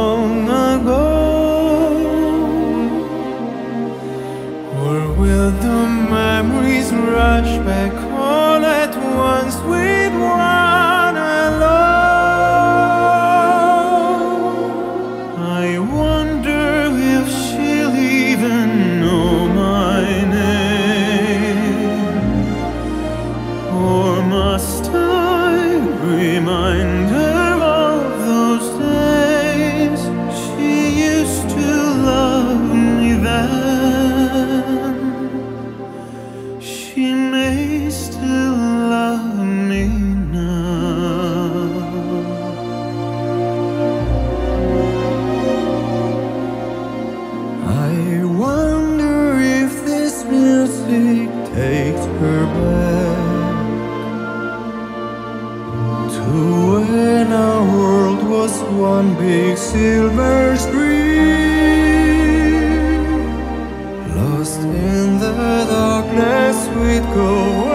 long ago? Or will the memories rush back all at once with one alone? I wonder if she'll even know my name, or must I remind her of those days she used to love me then? She may still love me now. I wonder if this music takes her back to when our world was one big silver screen. Lost in the darkness we'd go